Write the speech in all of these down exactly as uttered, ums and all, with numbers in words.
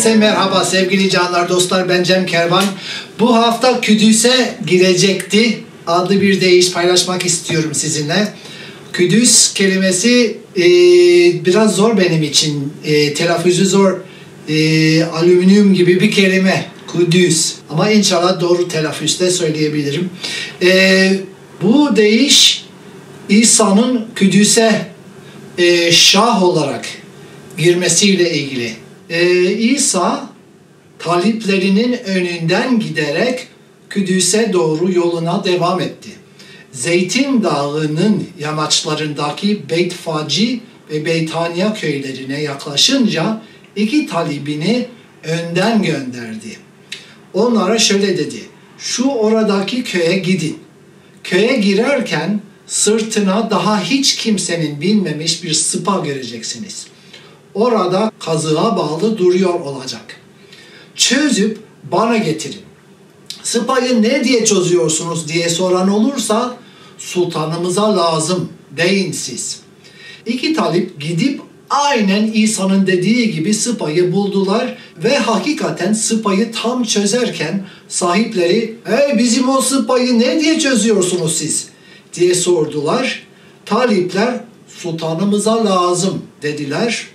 Herkese merhaba sevgili canlar, dostlar, ben Cem Kervan. Bu hafta Kudüs'e girecekti adlı bir deyiş paylaşmak istiyorum sizinle. Kudüs kelimesi e, biraz zor benim için, e, telaffuzu zor, e, alüminyum gibi bir kelime Kudüs, ama inşallah doğru telaffuzda söyleyebilirim. E, bu deyiş İsa'nın Kudüs'e e, şah olarak girmesiyle ilgili. Ee, İsa taliplerinin önünden giderek Kudüs'e doğru yoluna devam etti. Zeytin Dağı'nın yamaçlarındaki Beytfaci ve Beytaniya köylerine yaklaşınca iki talibini önden gönderdi. Onlara şöyle dedi: şu oradaki köye gidin. Köye girerken sırtına daha hiç kimsenin binmemiş bir sıpa göreceksiniz. Orada kazığa bağlı duruyor olacak. Çözüp bana getirin. Sıpayı ne diye çözüyorsunuz diye soran olursa, sultanımıza lazım deyin siz. İki talip gidip aynen İsa'nın dediği gibi sıpayı buldular ve hakikaten sıpayı tam çözerken sahipleri "Hey, bizim o sıpayı ne diye çözüyorsunuz siz?" diye sordular. Talipler sultanımıza lazım dediler.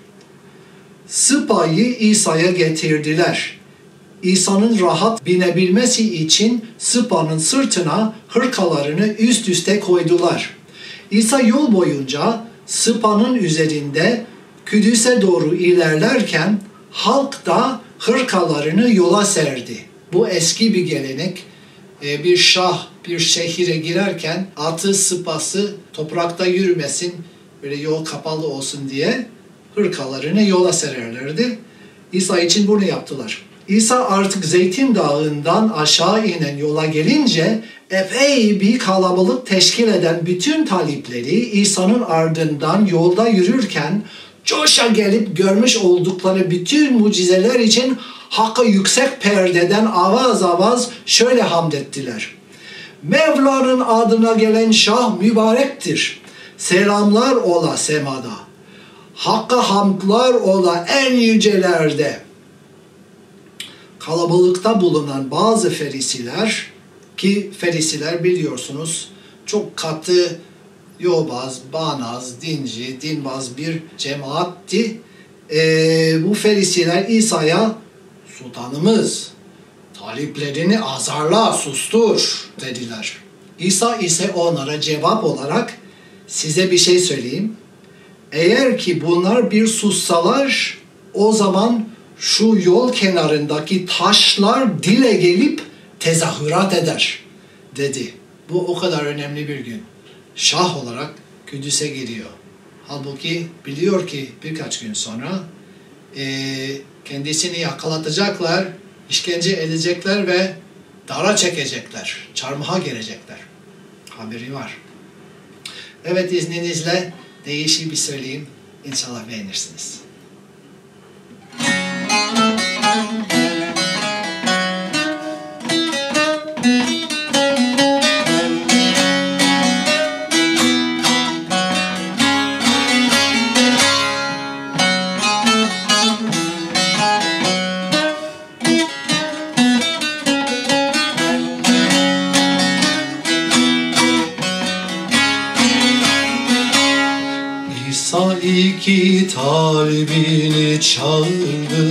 Sıpayı İsa'ya getirdiler. İsa'nın rahat binebilmesi için sıpanın sırtına hırkalarını üst üste koydular. İsa yol boyunca sıpanın üzerinde Kudüs'e doğru ilerlerken halk da hırkalarını yola serdi. Bu eski bir gelenek. Bir şah bir şehire girerken atı sıpası toprakta yürümesin, böyle yol kapalı olsun diye hırkalarını yola sererlerdi. İsa için bunu yaptılar. İsa artık Zeytin Dağı'ndan aşağı inen yola gelince epey bir kalabalık teşkil eden bütün talipleri İsa'nın ardından yolda yürürken coşa gelip görmüş oldukları bütün mucizeler için Hakk'a yüksek perdeden avaz avaz şöyle hamd ettiler: Mevla'nın adına gelen şah mübarektir. Selamlar ola semada. Hakk'a hamdlar ola en yücelerde. Kalabalıkta bulunan bazı ferisiler, ki ferisiler biliyorsunuz çok katı, yobaz, bağnaz, dinci, dinbaz bir cemaatti. Ee, bu ferisiler İsa'ya "Sultanımız, taliplerini azarla, sustur" dediler. İsa ise onlara cevap olarak "Size bir şey söyleyeyim. Eğer ki bunlar bir sussalar, o zaman şu yol kenarındaki taşlar dile gelip tezahürat eder" dedi. Bu o kadar önemli bir gün. Şah olarak Kudüs'e giriyor. Halbuki biliyor ki birkaç gün sonra e, kendisini yakalatacaklar, işkence edecekler ve dara çekecekler, çarmıha gelecekler. Haberi var. Evet, izninizle değişik bir söyleyeyim. İnşallah beğenirsiniz. İsa iki talibini çağırdı.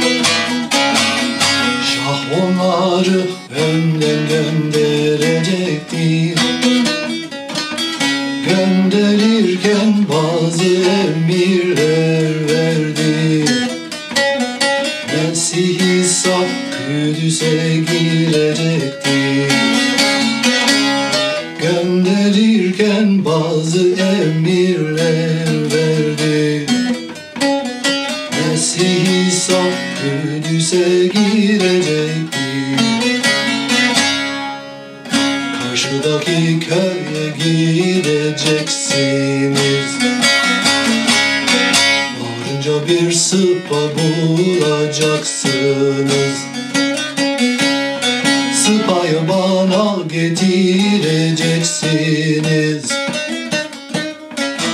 Şah onları önden gönderecekti. Gönderirken bazı emirler verdi. Mesih İsa Kudüs'e girecekti. Gönderirken bazı emirler verdi. Mesih İsa Kudüs'e girecekti. Karşıdaki köye gideceksiniz. Varınca bir sıpa bulacaksınız. Sıpayı bana getireceksiniz.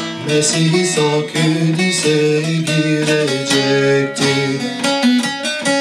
Mesih İsa Kudüs'e girecekti.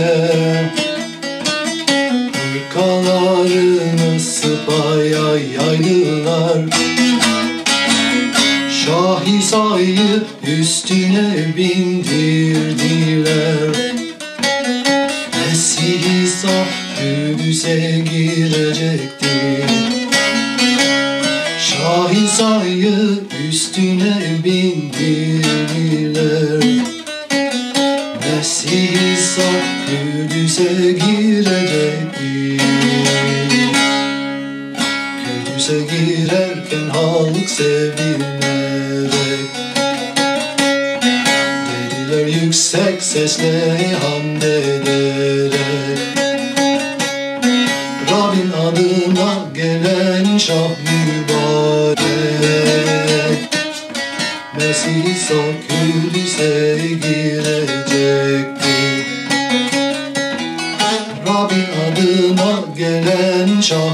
Hırkalarını sıpaya yaydılar. Şahisa'yı üstüne bindirdiler. Mesih İsa Kudüs'e girecekti. Şahisa'yı üstüne bindirdiler. Mesih İsa Kudüs'e girecekti. Kudüs'e girerken halk sevinlerek dediler yüksek sesle hamd ederek. Rabbin adına gelen şah mübarek. Mesih İsa Kudüs'e girecekti. Rabbin adına gelen şah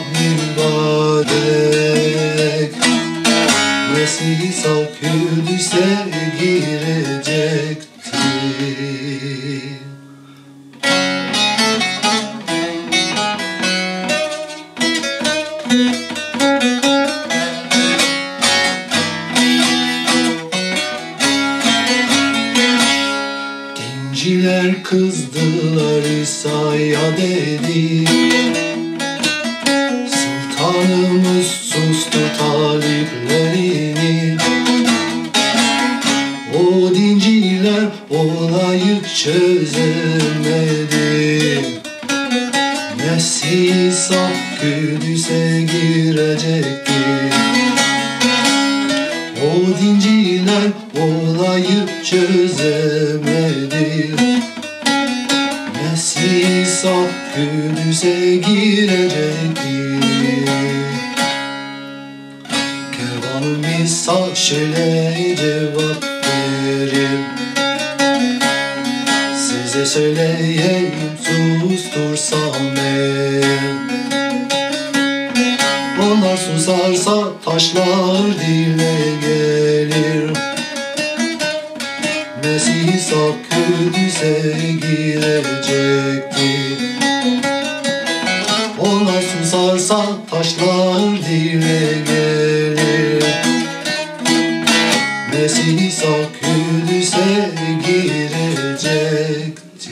mübarek. Mesih İsa Kudüs'e girecekti. Dinciler kızdılar İsa'ya dedi. Sultanımız sustu taliplerini. O dinciler olayı çözemedi. Mesih İsa Kudüs'e girecekti. O dinciler olayı çözemedi. Mesih İsa Kudüs'e girecekti. Kervan-ı İsa şöyle cevap verir. Size söyleyeyim sustursam eğer. Onlar susarsa taşlar dile gelir. Mesih İsa Kudüs'e girecekti. Onlar susarsa taşlar dile gelir. Mesih İsa Kudüs'e girecekti.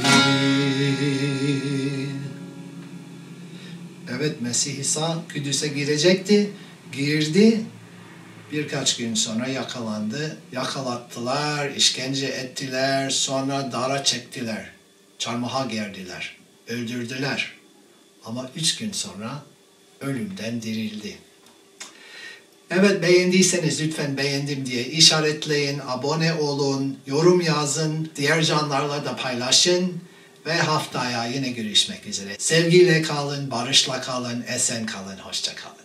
Evet, Mesih İsa Kudüs'e girecekti. Girdi. Birkaç gün sonra yakalandı. Yakalattılar, işkence ettiler, sonra dara çektiler. Çarmıha gerdiler. Öldürdüler. Ama üç gün sonra ölümden dirildi. Evet, beğendiyseniz lütfen beğendim diye işaretleyin, abone olun, yorum yazın, diğer canlarla da paylaşın ve haftaya yine görüşmek üzere. Sevgiyle kalın, barışla kalın, esen kalın, hoşça kalın.